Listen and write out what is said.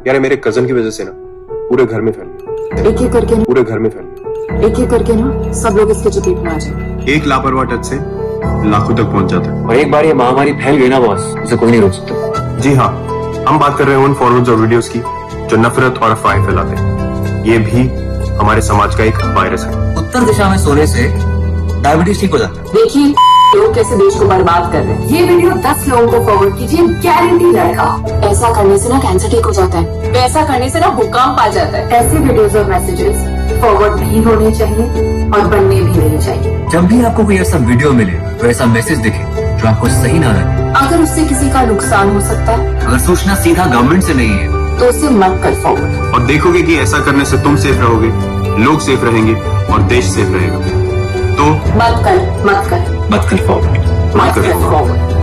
यार मेरे कजन की वजह से ना पूरे घर में फैल गया। एक एक करके पूरे घर में फैल गया। एक एक करके ना सब लोग इसके चपेट में आ जाए। एक लापरवाह टच से लाखों तक पहुंच जाता है। और एक बार ये महामारी फैल गई ना बॉस, इसे कोई नहीं रोक सकता। जी हाँ, हम बात कर रहे हैं उन फॉरवर्ड्स और वीडियोस की जो नफरत और अफवाहें फैलाते हैं। ये भी हमारे समाज का एक वायरस है। उत्तर दिशा में सोने से डायबिटीज ठीक हो जाता है। देखिए लोग कैसे देश को बर्बाद कर रहे हैं। ये वीडियो 10 लोगों को फॉरवर्ड कीजिए, गारंटी रहेगा। ऐसा करने से ना कैंसर ठीक हो जाता है, वैसा करने से ना भूकंप आ जाता है। ऐसे वीडियोस और मैसेजेस फॉरवर्ड नहीं होने चाहिए और बनने भी नहीं चाहिए। जब भी आपको कोई ऐसा वीडियो मिले तो ऐसा मैसेज दिखे जो आपको सही ना लगे, अगर उससे किसी का नुकसान हो सकता है, अगर सूचना सीधा गवर्नमेंट से नहीं है तो उसे मत कर फॉरवर्ड। और देखोगे कि ऐसा करने से तुम सेफ रहोगे, लोग सेफ रहेंगे और देश सेफ रहेगा। तो मत कर मत कर फॉरवर्ड। फॉरवर्ड।